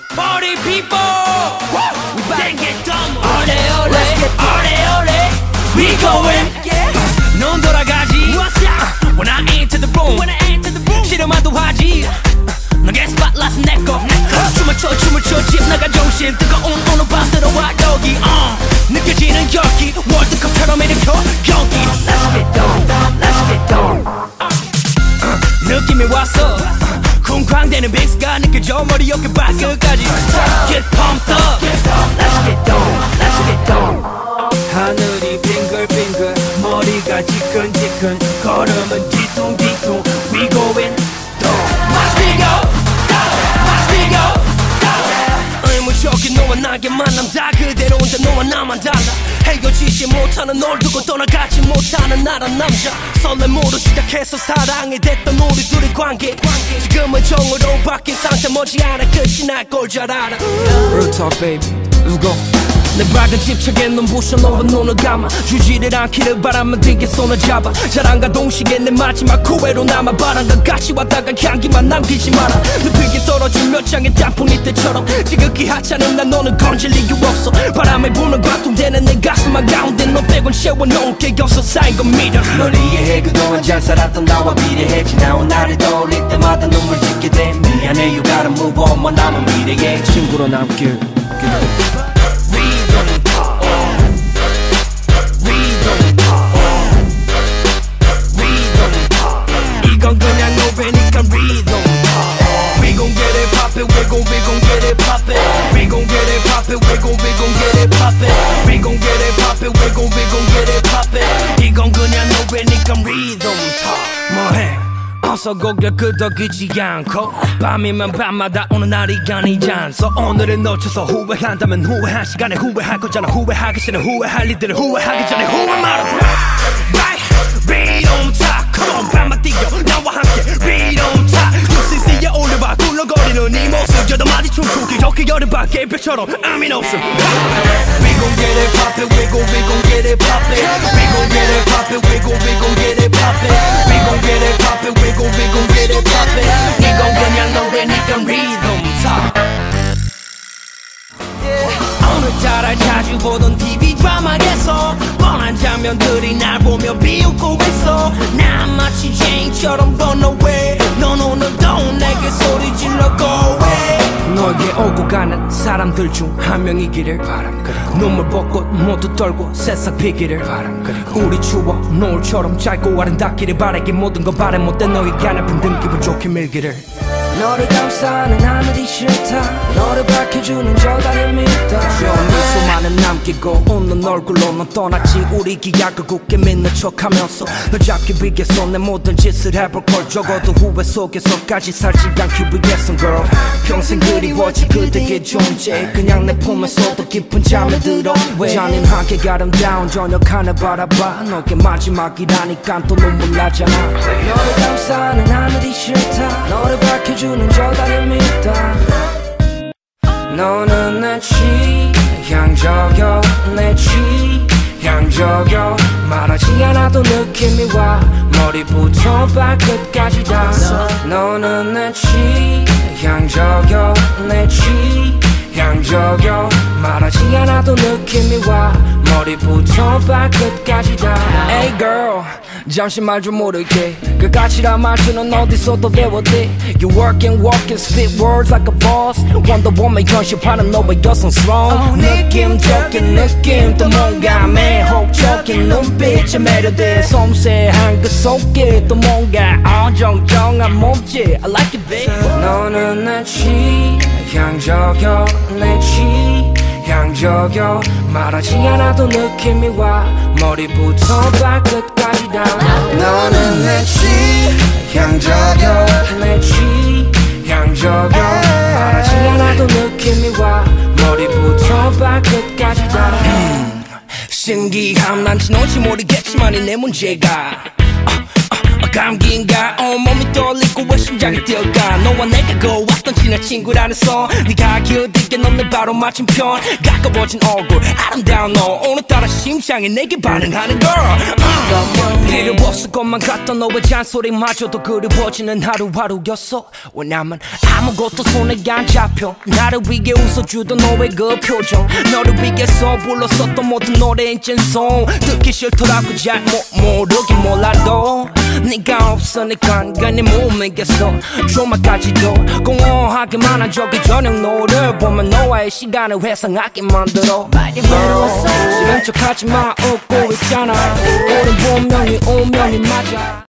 Party people, we back get done. Ole ole, ole ole, we going. 넌 돌아가지. When I enter the room, 싫어만도 하지. 너의 spotlight은 내꺼. 춤을 춰 집 나가 정신 뜨거운 오늘 밤 들어와 여기. 느껴지는 열기 월드컵처럼 일으켜 경기. Let's get down, let's get down. 느낌이 왔어. 쿵쾅대는 빅스가 느껴져 머리 어깨 발끝까지. Get pumped up, let's get down, let's get down. 하늘이 빙글빙글 머리가 지끈지끈 걸음은 뒤뚱뒤뚱 We going down. Watch me go, watch me go. 의무적인 너와 나의 만남 다 그대로 혼자 너와 나만 달라. 헤어지지 못하는 널 두고 떠나가지 못하는 나란 남자. 설렘으로 시작해서 사랑이 됐던 우리 둘의 관계 지금은 정으로 바뀐 상태 머지않아 끝이 날 걸 잘 알아. Real talk baby, let's go. 내 밝은 집착에 눈부셔 너와 눈을 감아 주지를 않기를 바라면 되게 손을 잡아 자랑과 동시에 내 마지막 후회로 남아 바람과 같이 왔다가 향기만 남기지 마라 늪이 떨어진 몇 장의 단풍이 때처럼 지극히 하찮은 난 너는 건질 이유 없어 바람에 부는 관통되는 내 가슴 한가운데 너 빼곤 채워놓은 게 없어 쌓인 건 믿어 널 이해해 그동안 잘 살았던 나와 비례해 지나온 나를 떠올릴 때마다 눈물 짓게 돼 미안해 you gotta move on 뭐 남은 미래에 친구로 남길 기다려 이건 그냥 노래니까 rhythm. We gon' get it poppin', we gon' get it poppin'. We gon' get it poppin', we gon' get it poppin'. We gon' get it poppin', we gon' get it poppin'. 이건 그냥 노래니까 rhythm. 뭐해? 어서 고개 끄덕이지 않고 밤이면 밤마다 오는 날이 아니지 않소 오늘을 놓쳐서 후회한다면 후회한 시간에 후회할 거잖아 후회하기 전에 후회할 일들을 후회하기 전에 후회 말아 Right, rhythm talk Come on 밤만 뛰어 나와 함께 rhythm talk UCC에 올려봐 굴러거리는 이 모습 여덟 마디 춤추기 좋게 여름밤 개별처럼 의미는 없음 We gon' get it poppin', we gon' get it poppin' We gon' get it poppin', we gon' get it poppin' We gon' get it poppin', we gon' get it poppin' 이건 그냥 노래니까 rhythm talk 오늘따라 자주 보던 TV 드라마에서 뻔한 장면들이 날 보며 비웃고 있어 난 마치 제인처럼 run away 넌 오늘도 내게 소리 질러 go away 너에게 오고 가는 사람들 중 한 명이기를 바람 그리고 눈물벚꽃 모두 떨고 새싹 피기를 바람 그리고 우리 추억 노을처럼 짧고 아름답기를 바라기 모든 거 바래 못된 너에게 하나뿐 든 기분 좋게 밀기를 너를 감싸는 하늘이 싫다 너를 밝혀주는 저 달을 믿다 저 미소만은 남기고 웃는 얼굴로 넌 떠났지 우리 기약을 굳게 믿는 척하면서 널 잡기 위해서 내 모든 짓을 해볼 걸 적어도 후회 속에서까지 살지 않기 위해선 girl 평생 그리워질 그대의 존재 그냥 내 품에서도 깊은 잠에 들어 잔인하게 아름다운 저녁 하늘 바라봐 너게 마지막이라니까 또 눈물 나잖아 너를 감싸는 하늘이 싫다 너를 밝혀주는 저 달을 믿다 너는 내 취향저격 내 취향저격 말하지 않아도 느낌이 와 머리부터 발끝까지 다 너는 내 취향저격 내 취향저격 말하지 않아도 느낌이 와 머리부터 발끝까지 다 Hey girl 잠시 말 좀 모를게 그 가치란 말투는 어디서도 배웠대 You work and spit words like a boss Wonder Woman 현실파는 너의 여성스러운 느낌적인 느낌 또 뭔가 매혹적인 눈빛에 매료돼 섬세한 그 속에 또 뭔가 어정쩡한 몸짓 I like it baby 너는 내 취향저격 내 취향저격 말하지 않아도 느낌이 와 머리부터 발끝까지 다 너는 내 취향저격 내 취향저격 말하지 않아도 느낌이 와 머리부터 발끝까지 다 신기함 난 지놓지 모르겠지만 이 내 문제가 감기인가 온몸이 떨리고 왜 심장이 뛰어가 너와 내가 왔던 친한 친구라는 선 네가 기어들게 넌 바로 맞춤편 가까워진 얼굴 아름다운 너 오늘따라 심장이 내게 반응하는 girl 필요 없을 것만 같던 너의 잔소리마저도 그리워지는 하루하루였어 왜냐면 아무것도 손에 안 잡혀 나를 위해 웃어주던 너의 그 표정 너를 위해서 불렀었던 모든 노래인 찐송 듣기 싫더라고 잘 모르긴 몰라도 네가 없으니까 네 몸이겠어 조마까지도 공허하기만 한 저기 저녁 노를 보면 너와의 시간을 회상하게 만들어 지금 척하지마 웃고 있잖아 오늘 분명히 운명이 맞아